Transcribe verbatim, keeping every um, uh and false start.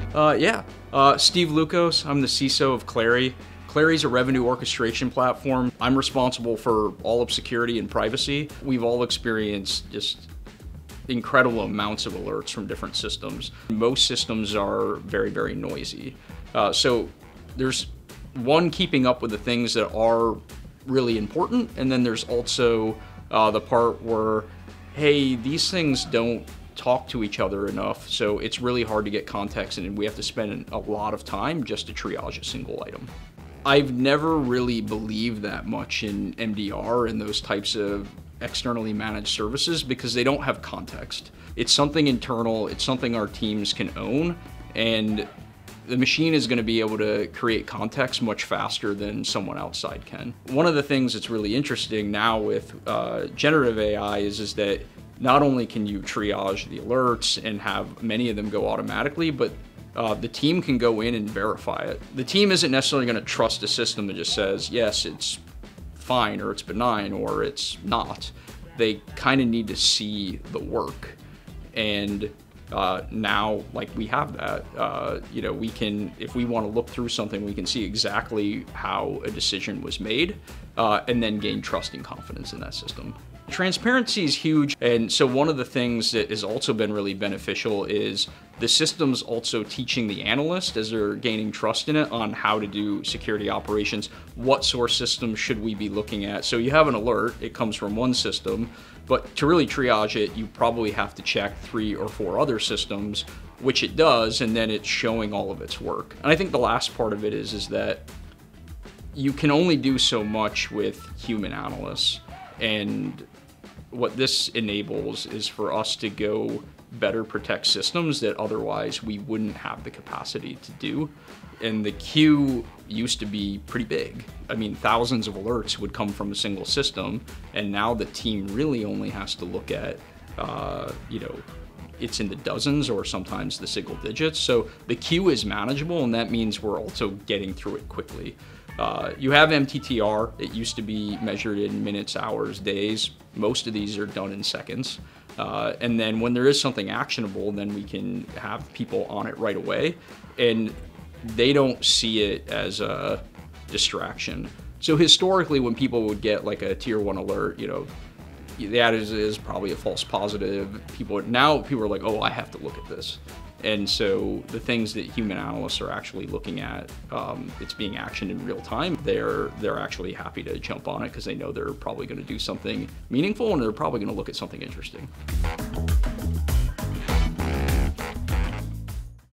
Uh, yeah, uh, Steve Lukos, I'm the C I S O of Clari. Clari is a revenue orchestration platform. I'm responsible for all of security and privacy. We've all experienced just incredible amounts of alerts from different systems. Most systems are very, very noisy. Uh, so there's one, keeping up with the things that are really important, and then there's also uh, the part where, hey, these things don't talk to each other enough, so it's really hard to get context, and we have to spend a lot of time just to triage a single item. I've never really believed that much in M D R and those types of externally managed services because they don't have context. It's something internal, it's something our teams can own, and the machine is going to be able to create context much faster than someone outside can. One of the things that's really interesting now with uh, generative A I is, is that not only can you triage the alerts and have many of them go automatically, but uh, the team can go in and verify it. The team isn't necessarily going to trust a system that just says, yes, it's fine, or it's benign, or it's not. They kind of need to see the work. And uh, now, like, we have that. Uh, you know, we can, if we want to look through something, we can see exactly how a decision was made, uh, and then gain trust and confidence in that system. Transparency is huge, and so one of the things that has also been really beneficial is the system's also teaching the analyst, as they're gaining trust in it, on how to do security operations. What source system should we be looking at? So you have an alert, it comes from one system, but to really triage it, you probably have to check three or four other systems, which it does, and then it's showing all of its work. And I think the last part of it is, is that you can only do so much with human analysts, and what this enables is for us to go better protect systems that otherwise we wouldn't have the capacity to do. And the queue used to be pretty big. I mean, thousands of alerts would come from a single system, and now the team really only has to look at, uh, you know, it's in the dozens or sometimes the single digits. So the queue is manageable, and that means we're also getting through it quickly. Uh, you have M T T R. It used to be measured in minutes, hours, days. Most of these are done in seconds. Uh, and then when there is something actionable, then we can have people on it right away. And they don't see it as a distraction. So historically, when people would get like a tier one alert, you know, that is, is probably a false positive. People now people are like, oh, I have to look at this. And so the things that human analysts are actually looking at, um, it's being actioned in real time. They're they're actually happy to jump on it because they know they're probably going to do something meaningful, and they're probably going to look at something interesting.